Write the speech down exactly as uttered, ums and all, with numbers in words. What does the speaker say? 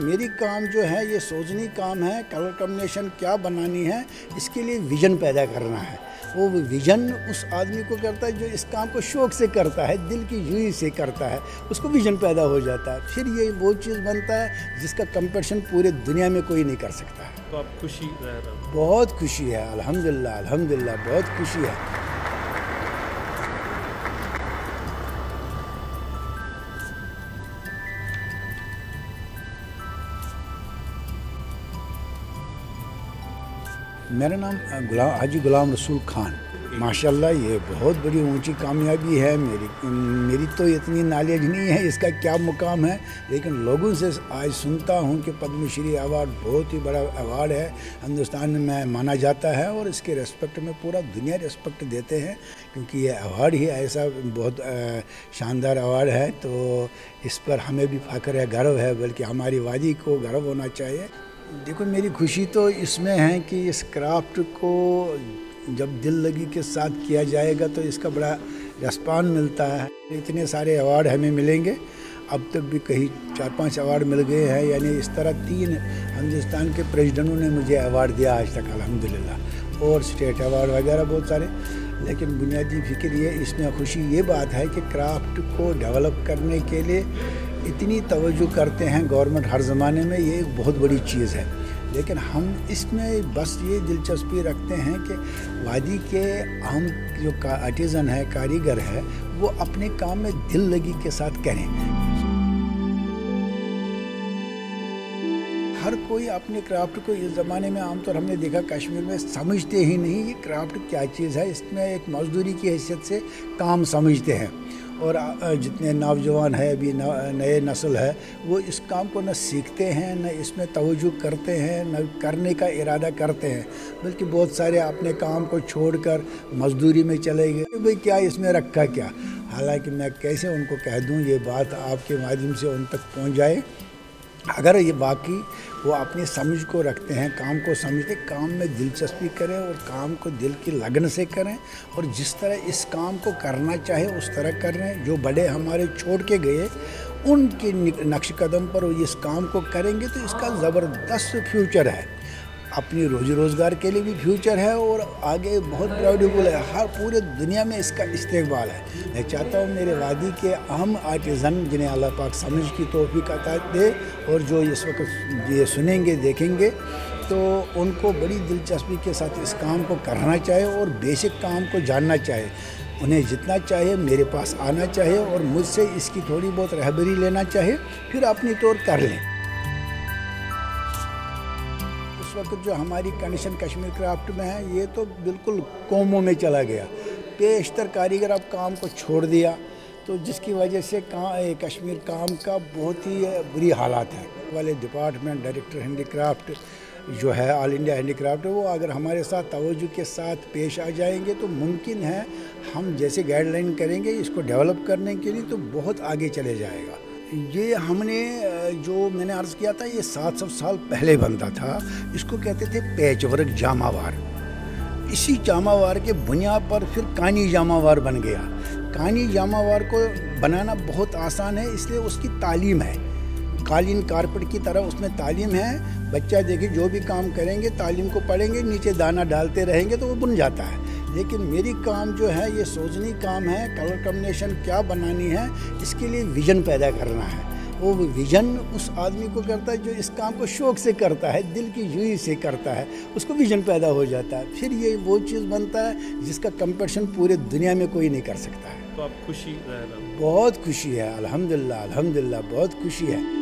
मेरी काम जो है ये सोचनी काम है, कलर कॉम्बिनेशन क्या बनानी है, इसके लिए विजन पैदा करना है। वो विजन उस आदमी को करता है जो इस काम को शौक से करता है, दिल की जुई से करता है, उसको विजन पैदा हो जाता है। फिर ये वो चीज़ बनता है जिसका कंपैरिजन पूरे दुनिया में कोई नहीं कर सकता है। तो आप खुशी रह रहे हो? बहुत खुशी है, अल्हम्दुलिल्लाह अल्हम्दुलिल्लाह बहुत खुशी है। मेरा नाम गुलाम हाजी गुलाम रसूल खान। माशाल्लाह ये बहुत बड़ी ऊंची कामयाबी है। मेरी मेरी तो इतनी नॉलेज नहीं है इसका क्या मुकाम है, लेकिन लोगों से आज सुनता हूँ कि पद्मश्री अवार्ड बहुत ही बड़ा अवार्ड है, हिंदुस्तान में माना जाता है और इसके रेस्पेक्ट में पूरा दुनिया रेस्पेक्ट देते हैं, क्योंकि ये अवार्ड ही ऐसा बहुत शानदार अवार्ड है। तो इस पर हमें भी फ़ख्र है, गर्व है, बल्कि हमारी वादी को गर्व होना चाहिए। देखो मेरी खुशी तो इसमें है कि इस क्राफ्ट को जब दिल लगी के साथ किया जाएगा तो इसका बड़ा रिस्पॉन्स मिलता है। इतने सारे अवार्ड हमें मिलेंगे, अब तक भी कहीं चार पांच अवार्ड मिल गए हैं, यानी इस तरह तीन हिंदुस्तान के प्रेसिडेंटों ने मुझे अवार्ड दिया आज तक अल्हम्दुलिल्लाह, और स्टेट अवार्ड वगैरह बहुत सारे। लेकिन बुनियादी फिक्र ये इसमें खुशी ये बात है कि क्राफ्ट को डेवलप करने के लिए इतनी तवज्जो करते हैं गवर्नमेंट हर ज़माने में, ये एक बहुत बड़ी चीज़ है। लेकिन हम इसमें बस ये दिलचस्पी रखते हैं कि वादी के हम जो आर्टिज़न है, कारीगर है, वो अपने काम में दिल लगी के साथ करें। हर कोई अपने क्राफ्ट को इस ज़माने में आमतौर हमने देखा कश्मीर में समझते ही नहीं ये क्राफ्ट क्या चीज़ है। इसमें एक मजदूरी की हैसियत से काम समझते हैं, और जितने नौजवान है अभी नए नस्ल है वो इस काम को न सीखते हैं, न इसमें तवज्जो करते हैं, न करने का इरादा करते हैं, बल्कि बहुत सारे अपने काम को छोड़कर मजदूरी में चले गए। भाई क्या इसमें रखा क्या। हालांकि मैं कैसे उनको कह दूं ये बात आपके माध्यम से उन तक पहुंच जाए। अगर ये बाकी वो अपनी समझ को रखते हैं, काम को समझते, काम में दिलचस्पी करें और काम को दिल की लगन से करें, और जिस तरह इस काम को करना चाहे उस तरह कर रहे हैं। जो बड़े हमारे छोड़ के गए उनके नक्श कदम पर वो इस काम को करेंगे तो इसका ज़बरदस्त फ्यूचर है, अपनी रोजी रोज़गार के लिए भी फ्यूचर है, और आगे बहुत प्राउडेबल है। हर पूरे दुनिया में इसका इस्तेमाल है। मैं चाहता हूँ मेरे वादी के अहम आर्टिज़न जिन्हें अल्लाह पाक समझ की तौफीक अता दे, और जो इस वक्त ये सुनेंगे देखेंगे तो उनको बड़ी दिलचस्पी के साथ इस काम को करना चाहिए और बेसिक काम को जानना चाहिए। उन्हें जितना चाहिए मेरे पास आना चाहिए और मुझसे इसकी थोड़ी बहुत रहबरी लेना चाहिए, फिर अपनी तौर कर लें। इस वक्त जो हमारी कंडीशन कश्मीर क्राफ्ट में है ये तो बिल्कुल कौमों में चला गया। पेशतर कारीगर अब काम को छोड़ दिया, तो जिसकी वजह से कहाँ कश्मीर काम का बहुत ही बुरी हालात है। वाले डिपार्टमेंट डायरेक्टर हैंडीक्राफ्ट जो है ऑल इंडिया हैंडीक्राफ्ट, वो अगर हमारे साथ तवज्जो के साथ पेश आ जाएंगे तो मुमकिन है हम जैसे गाइडलाइन करेंगे इसको डेवलप करने के लिए तो बहुत आगे चले जाएगा। ये हमने जो मैंने अर्ज़ किया था ये सात सौ साल पहले बनता था, इसको कहते थे पैचवर्क जामावार। इसी जामावार के बुनियाद पर फिर कानी जामावार बन गया। कानी जामावार को बनाना बहुत आसान है, इसलिए उसकी तालीम है, कालीन कारपेट की तरह उसमें तालीम है। बच्चा देखिए जो भी काम करेंगे तालीम को पढ़ेंगे, नीचे दाना डालते रहेंगे तो वो बन जाता है। लेकिन मेरी काम जो है ये सोचनी काम है, कलर कॉम्बिनेशन क्या बनानी है, इसके लिए विजन पैदा करना है। वो विजन उस आदमी को करता है जो इस काम को शौक से करता है, दिल की जुई से करता है, उसको विजन पैदा हो जाता है। फिर ये वो चीज़ बनता है जिसका कंपैरिजन पूरे दुनिया में कोई नहीं कर सकता है। तो आप खुशी रह रहे हो? बहुत खुशी है, अल्हम्दुलिल्लाह अल्हम्दुलिल्लाह बहुत खुशी है।